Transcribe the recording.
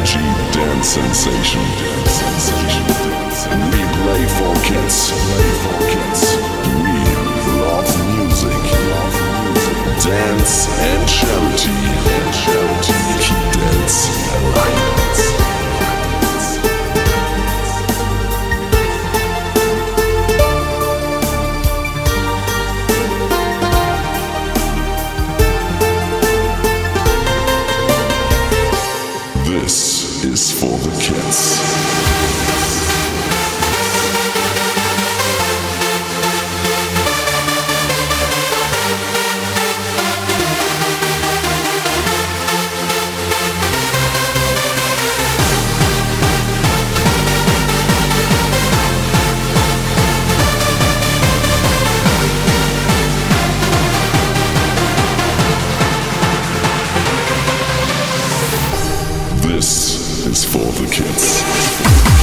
Dance sensation. We play for kids. We love music. Dance and charity. Keep dance alive. This is for the kids. This is for the kids.